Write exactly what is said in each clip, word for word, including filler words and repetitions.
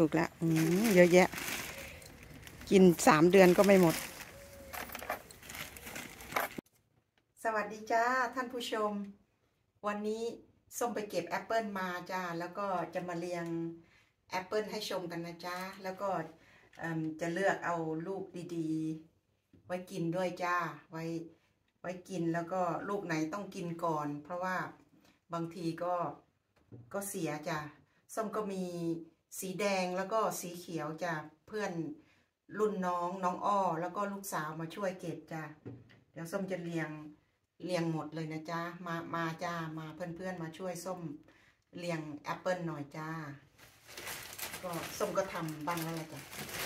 ถูกแล้วอืมเยอะแยะกินสามเดือนก็ไม่หมดสวัสดีจ้าท่านผู้ชมวันนี้ส้มไปเก็บแอปเปิลมาจ้าแล้วก็จะมาเรียงแอปเปิลให้ชมกันนะจ้าแล้วก็จะเลือกเอาลูกดีๆไว้กินด้วยจ้าไว้ไว้กินแล้วก็ลูกไหนต้องกินก่อนเพราะว่าบางทีก็ก็เสียจ้าส้มก็มีสีแดงแล้วก็สีเขียวจ้าเพื่อนรุ่นน้องน้องอ้อแล้วก็ลูกสาวมาช่วยเก็บจ้าเดี๋ยวส้มจะเรียงเรียงหมดเลยนะจ้ามามาจ้ามาเพื่อนๆมาช่วยส้มเรียงแอปเปิลหน่อยจ้าก็ส้มก็ทำบ้างแล้วแหละจ้า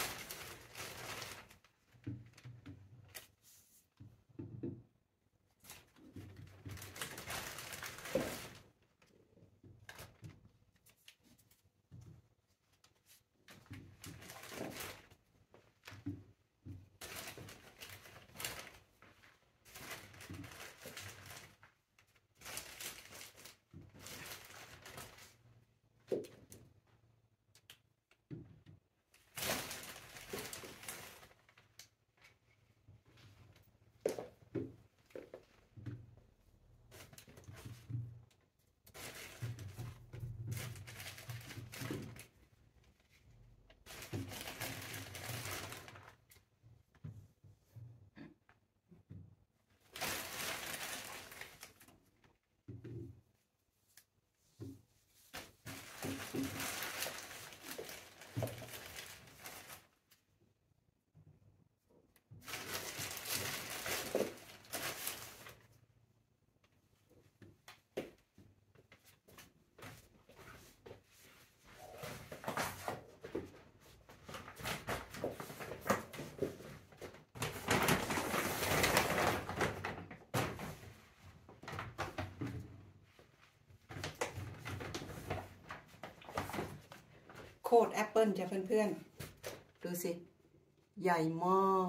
โคตรแอปเปิลจ้ะเพื่อนๆดูสิใหญ่มาก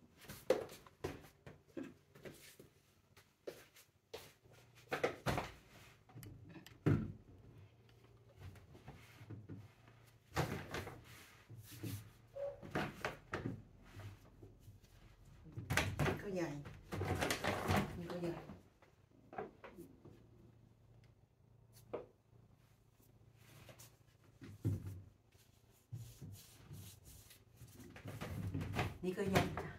ก็ใหญ่มันก็ใหญ่นี่ก็ใหญ่จ้ะ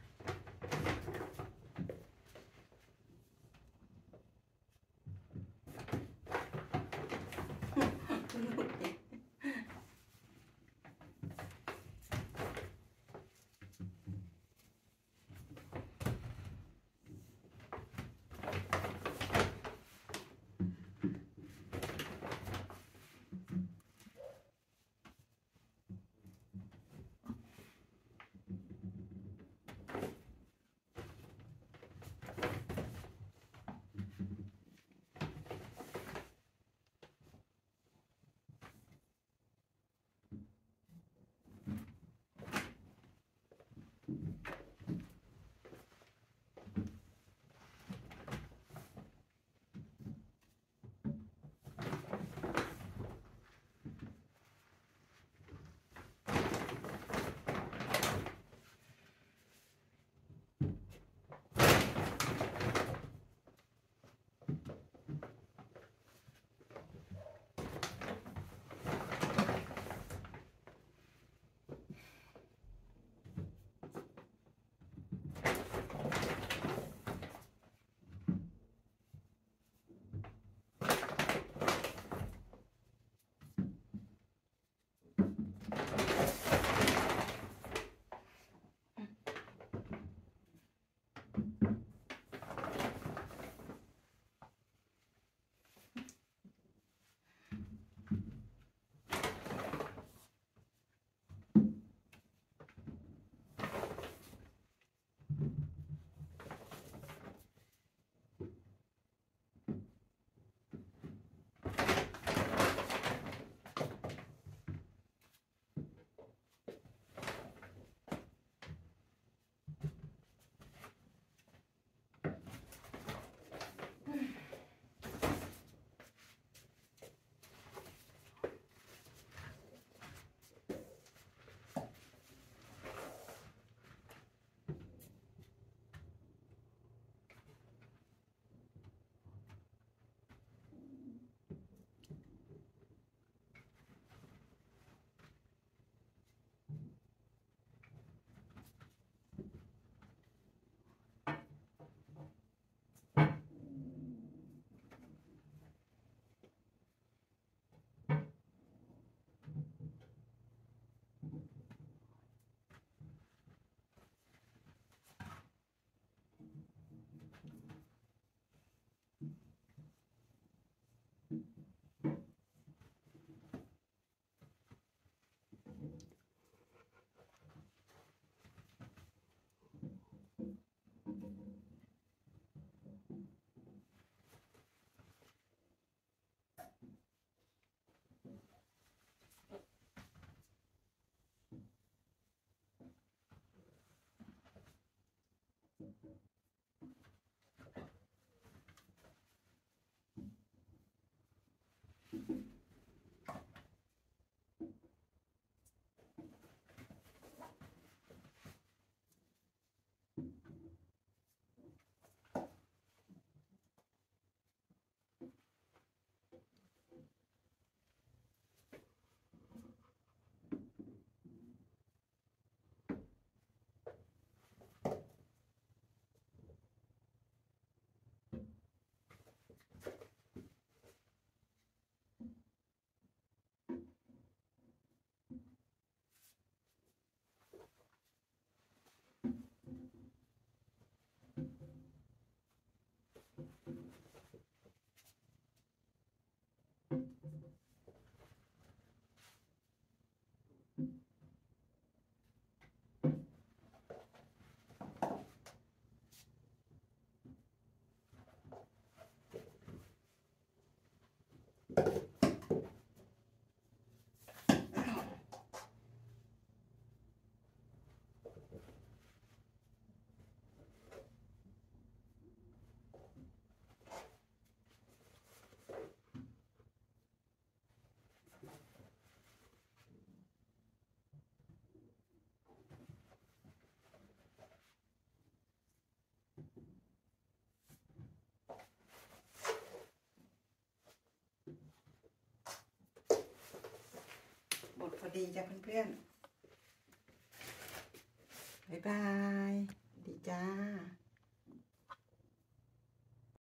สดีจ้าเพื่อนๆบ๊ายบายดีจ้า